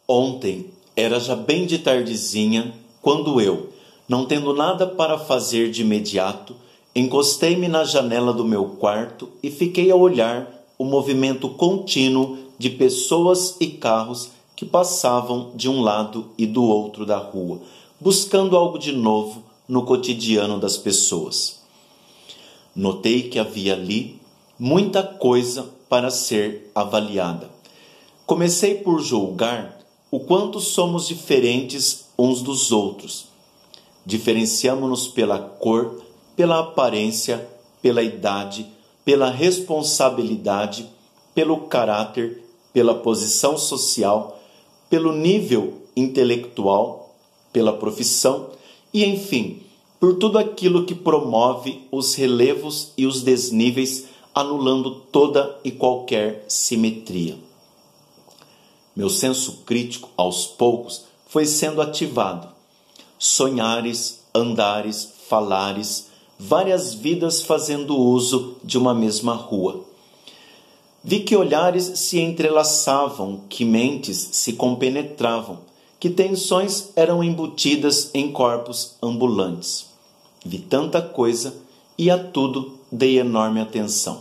Ontem era já bem de tardezinha, quando eu, não tendo nada para fazer de imediato, encostei-me na janela do meu quarto e fiquei a olhar o movimento contínuo de pessoas e carros que passavam de um lado e do outro da rua, buscando algo de novo no cotidiano das pessoas. Notei que havia ali muita coisa para ser avaliada. Comecei por julgar o quanto somos diferentes uns dos outros. Diferenciamo-nos pela cor, pela aparência, pela idade, pela responsabilidade, pelo caráter, pela posição social, pelo nível intelectual, pela profissão e, enfim, por tudo aquilo que promove os relevos e os desníveis, anulando toda e qualquer simetria. Meu senso crítico, aos poucos, foi sendo ativado. Sonhares, andares, falares, várias vidas fazendo uso de uma mesma rua. Vi que olhares se entrelaçavam, que mentes se compenetravam, que tensões eram embutidas em corpos ambulantes. Vi tanta coisa e a tudo dei enorme atenção.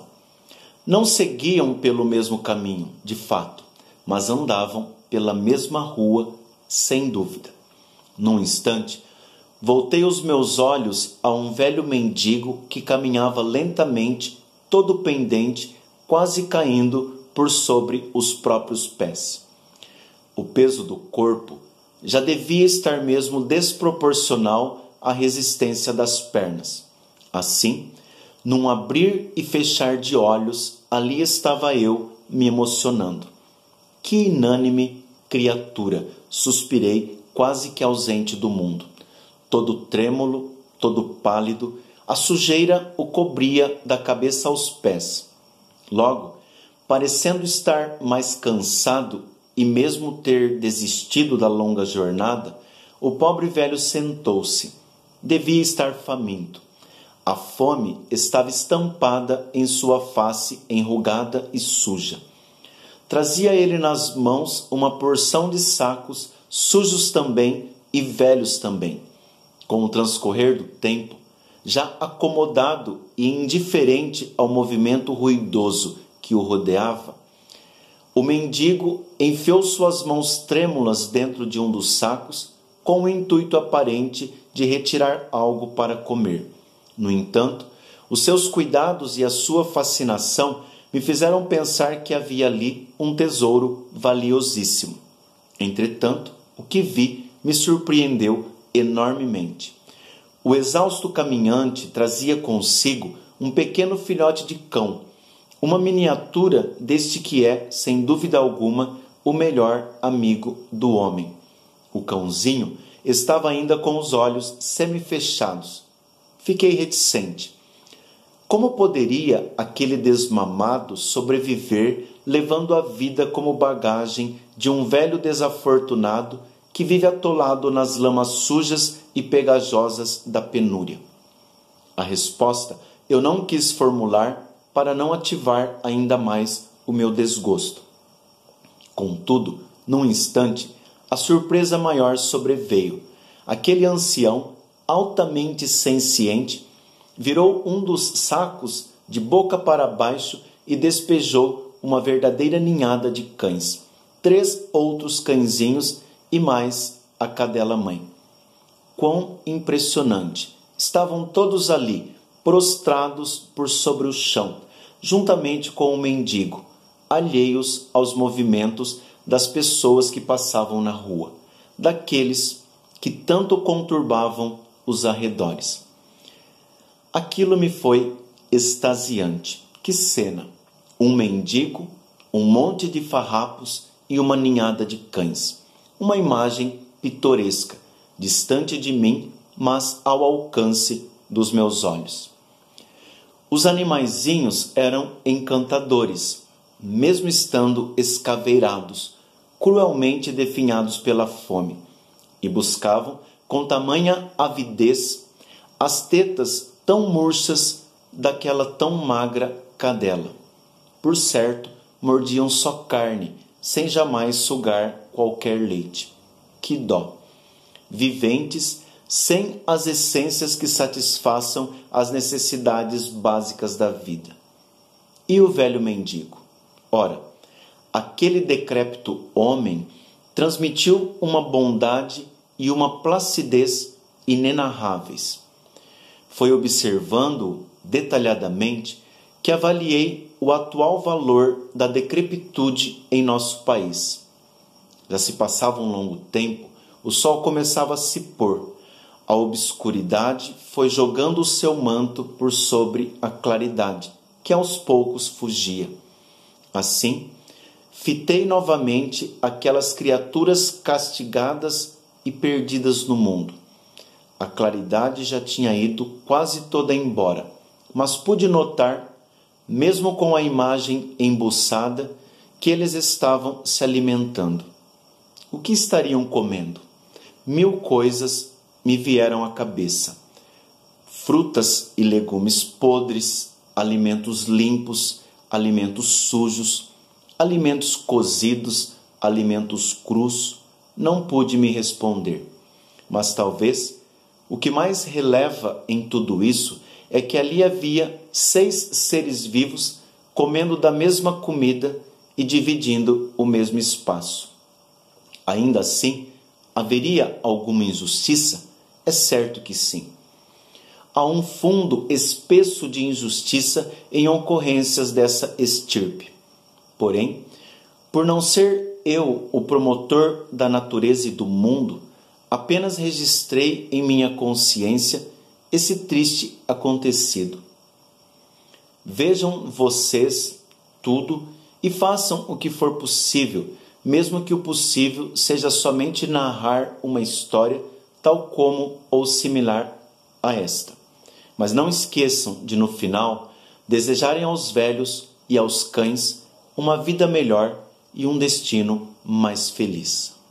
Não seguiam pelo mesmo caminho, de fato, mas andavam pela mesma rua, sem dúvida. Num instante, voltei os meus olhos a um velho mendigo que caminhava lentamente, todo pendente, quase caindo por sobre os próprios pés. O peso do corpo já devia estar mesmo desproporcional à resistência das pernas. Assim, num abrir e fechar de olhos, ali estava eu me emocionando. Que inânime criatura, suspirei, quase que ausente do mundo. Todo trêmulo, todo pálido, a sujeira o cobria da cabeça aos pés. Logo, parecendo estar mais cansado e mesmo ter desistido da longa jornada, o pobre velho sentou-se. Devia estar faminto. A fome estava estampada em sua face enrugada e suja. Trazia ele nas mãos uma porção de sacos, sujos também e velhos também. Com o transcorrer do tempo, já acomodado e indiferente ao movimento ruidoso que o rodeava, o mendigo enfiou suas mãos trêmulas dentro de um dos sacos com o intuito aparente de retirar algo para comer. No entanto, os seus cuidados e a sua fascinação me fizeram pensar que havia ali um tesouro valiosíssimo. Entretanto, o que vi me surpreendeu enormemente. O exausto caminhante trazia consigo um pequeno filhote de cão, uma miniatura deste que é, sem dúvida alguma, o melhor amigo do homem. O cãozinho estava ainda com os olhos semifechados. Fiquei reticente. Como poderia aquele desmamado sobreviver levando a vida como bagagem de um velho desafortunado que vive atolado nas lamas sujas e pegajosas da penúria? A resposta eu não quis formular para não ativar ainda mais o meu desgosto. Contudo, num instante, a surpresa maior sobreveio. Aquele ancião, altamente senciente, virou um dos sacos de boca para baixo e despejou uma verdadeira ninhada de cães, 3 outros cãezinhos e mais a cadela-mãe. Quão impressionante! Estavam todos ali, prostrados por sobre o chão, juntamente com o mendigo, alheios aos movimentos das pessoas que passavam na rua, daqueles que tanto conturbavam os arredores. Aquilo me foi extasiante. Que cena! Um mendigo, um monte de farrapos e uma ninhada de cães. Uma imagem pitoresca, distante de mim, mas ao alcance dos meus olhos. Os animaizinhos eram encantadores, mesmo estando escaveirados, cruelmente definhados pela fome, e buscavam, com tamanha avidez, as tetas tão murchas daquela tão magra cadela. Por certo, mordiam só carne, sem jamais sugar qualquer leite. Que dó! Viventes sem as essências que satisfaçam as necessidades básicas da vida. E o velho mendigo? Ora, aquele decrépito homem transmitiu uma bondade e uma placidez inenarráveis. Foi observando-o detalhadamente que avaliei o atual valor da decrepitude em nosso país. Já se passava um longo tempo, o sol começava a se pôr. A obscuridade foi jogando o seu manto por sobre a claridade, que aos poucos fugia. Assim, fitei novamente aquelas criaturas castigadas e perdidas no mundo. A claridade já tinha ido quase toda embora, mas pude notar, mesmo com a imagem embuçada, que eles estavam se alimentando. O que estariam comendo? 1000 coisas me vieram à cabeça. Frutas e legumes podres, alimentos limpos, alimentos sujos, alimentos cozidos, alimentos crus. Não pude me responder. Mas talvez o que mais releva em tudo isso é que ali havia 6 seres vivos comendo da mesma comida e dividindo o mesmo espaço. Ainda assim, haveria alguma injustiça? É certo que sim. Há um fundo espesso de injustiça em ocorrências dessa estirpe. Porém, por não ser eu o promotor da natureza e do mundo, apenas registrei em minha consciência esse triste acontecido. Vejam vocês tudo e façam o que for possível, mesmo que o possível seja somente narrar uma história tal como ou similar a esta. Mas não esqueçam de, no final, desejarem aos velhos e aos cães uma vida melhor e um destino mais feliz.